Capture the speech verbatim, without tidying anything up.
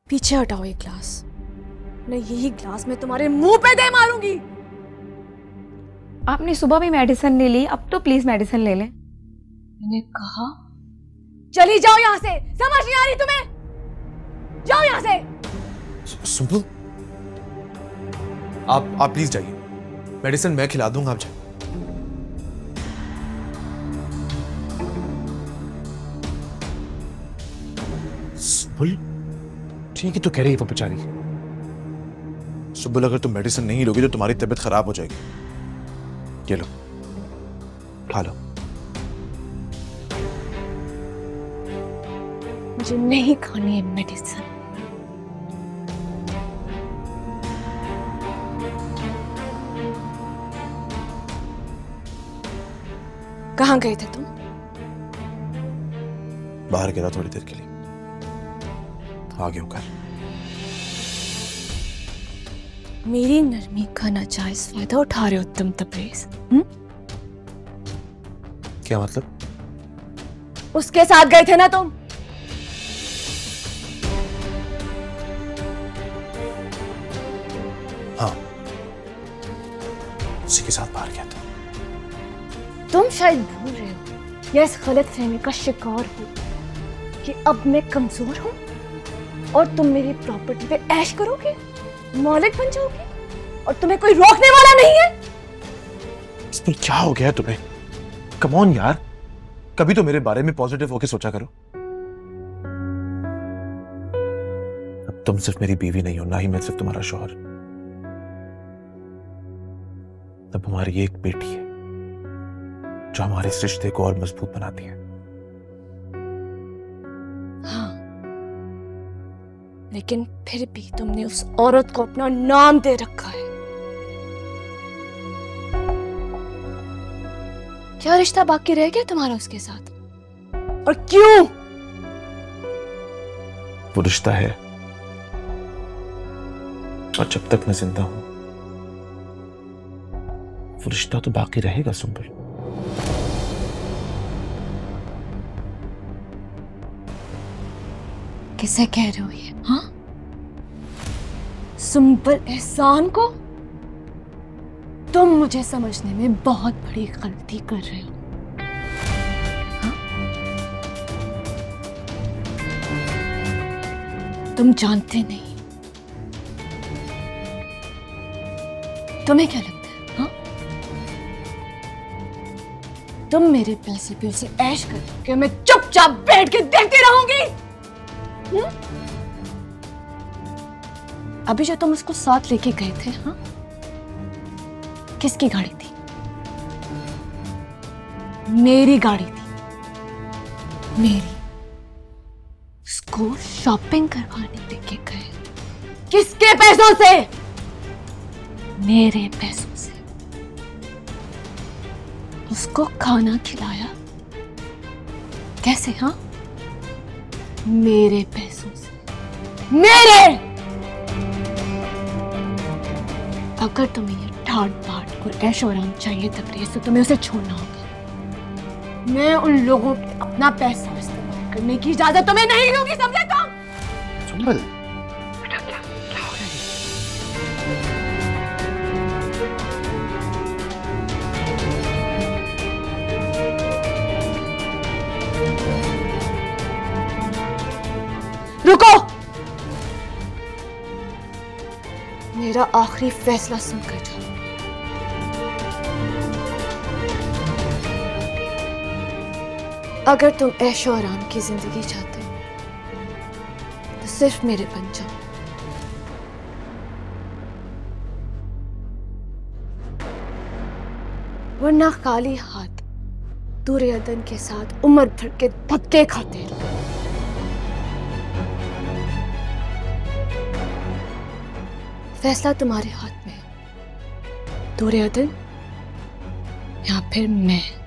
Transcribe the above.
पीछे हटाओ ये ग्लास, नहीं यही ग्लास मैं तुम्हारे मुंह पे दे मारूंगी। आपने सुबह भी मेडिसिन ले ली, अब तो प्लीज मेडिसिन ले लें। मैंने कहा चली जाओ यहाँ से, समझ नहीं आ रही तुम्हें? जाओ यहाँ से। सुंबुल, आप आप प्लीज जाइए, मेडिसिन मैं खिला दूंगा, आप जाइए। सुंबुल, ठीक है तो कह रही है वो बेचारी। सुंबुल, अगर तुम मेडिसिन नहीं लोगी तो तुम्हारी तबीयत खराब हो जाएगी। ये लो, खा लो। मुझे नहीं खानी है मेडिसिन। कहाँ गए थे तुम? बाहर गया था थोड़ी देर के लिए, आ गया हूं घर। मेरी नरमी का नाजायज फायदा उठा रहे हो तुम तबरेज। हम्म? क्या मतलब? उसके साथ गए थे ना तुम? हाँ, उसी के साथ बाहर गया था। तुम शायद भूल रहे हो या इस गलतफहमी का शिकार हो कि अब मैं कमजोर हूं और तुम मेरी प्रॉपर्टी पे ऐश करोगे, मालिक बन जाओगे और तुम्हें कोई रोकने वाला नहीं है। इसमें क्या हो गया तुम्हें? कम ऑन यार, कभी तो मेरे बारे में पॉजिटिव होके सोचा करो। अब तुम सिर्फ मेरी बीवी नहीं हो, ना ही मैं सिर्फ तुम्हारा शौहर। अब हमारी एक बेटी है जो हमारे इस रिश्ते को और मजबूत बनाती है। हाँ, लेकिन फिर भी तुमने उस औरत को अपना नाम दे रखा है। क्या रिश्ता बाकी रह गया तुम्हारा उसके साथ? और क्यों? वो रिश्ता है और जब तक मैं जिंदा हूं वो रिश्ता तो बाकी रहेगा। सुंबुल, किसे कह रहे हो ये? हाँ, सुंबुल एहसान को? तुम मुझे समझने में बहुत बड़ी गलती कर रहे हो। हाँ? तुम जानते नहीं। तुम्हें क्या लगता है? हाँ? तुम मेरे पैसे पे उसे ऐश करके मैं चुपचाप बैठ के देखती रहूंगी? हुँ? अभी जो तुम उसको साथ लेके गए थे, हाँ, किसकी गाड़ी थी? मेरी गाड़ी थी, मेरी। उसको शॉपिंग करवाने लेके गए। किसके पैसों से? मेरे पैसों से। उसको खाना खिलाया कैसे? हाँ, मेरे पैसों से। मेरे। अगर तुम्हें ये ठाट बाट और ऐशो आराम चाहिए तबरेज तो तुम्हें उसे छोड़ना होगा। मैं उन लोगों पे अपना पैसा इस्तेमाल करने की इजाजत तुम्हें नहीं दूंगी, समझे तुम? सुंबुल, बेटा क्या क्या हो रहा है? रुको, मेरा आखिरी फैसला सुनकर जाओ। अगर तुम ऐशो आराम की जिंदगी चाहते हो तो सिर्फ मेरे बन जाओ। वरना खाली हाथ दुर्योधन के साथ उम्र भर के धक्के खाते रहो। फैसला तुम्हारे हाथ में है, दुर्योधन या फिर मैं।